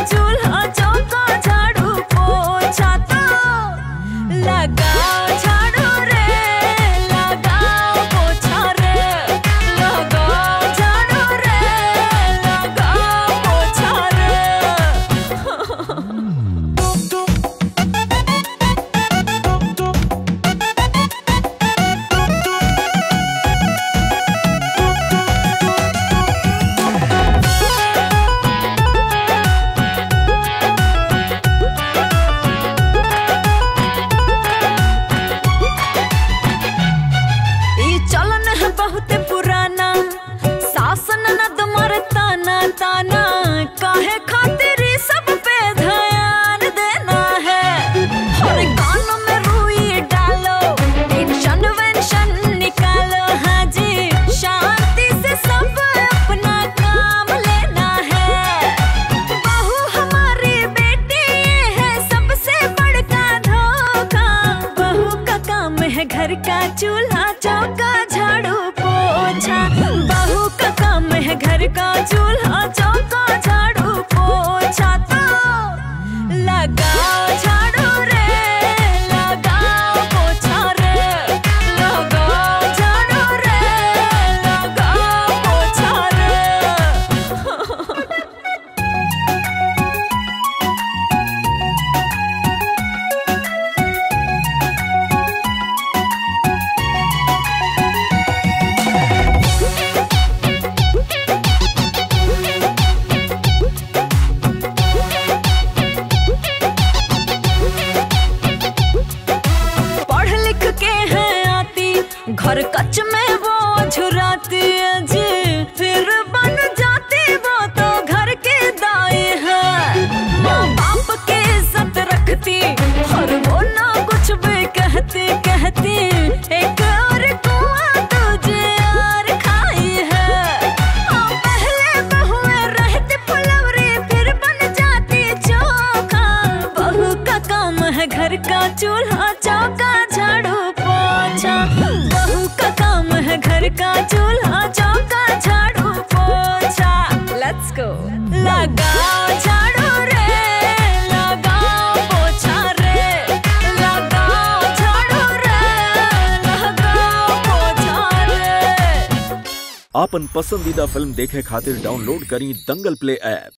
चूल्हा चौका झाड़ू पोछा तो लगाओ झाड़ू रे, लगाओ पोछा रे, लगाओ झाड़ू रे, लगाओ पोछा रे। चलन है बहुत पुराना, शासन न तुम्हारे ताना ताना, काहे खातिर सब पे ध्यान देना है। हर गानों में रुई डालो, टेंशन वेंशन निकालो, हाँ जी शांति से सब अपना काम लेना है। बहू हमारी बेटी है सबसे बड़का धोखा, बहू का काम है घर का चूल्हा चौका झाड़ू पोछा, बहू का काम है घर का चूल्हा चौका झाड़ू पोछा तो लगाओ झाड़ू रे, लगाओ पोछा रे, लगाओ झाड़ू रे, लगाओ पोछा रे। घर कच में वो झुराती है जी, फिर बन जाती वो तो घर की दाई है। माँ बाप की इज्जत रखती और वो ना कुछ भी कहती कहती, एक और कुआं तुझे यार खाई है। पहले बहुएं रहती फुलवरी फिर बन जाती चोखा, बहू का काम है घर का चूल्हा चौका झाड़ू पोछा, बहू का काम है घर का चूल्हा चौका झाड़ू पोछा। Let's go. लगाओ झाड़ू रे, लगाओ पोछा रे, लगाओ झाड़ू रे, लगाओ पोछा रे। आपन पसंदीदा फिल्म देखे खातिर डाउनलोड करी दंगल प्ले ऐप।